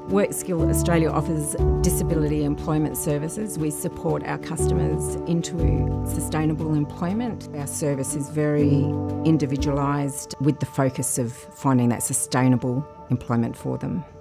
Workskil Australia offers disability employment services. We support our customers into sustainable employment. Our service is very individualised with the focus of finding that sustainable employment for them.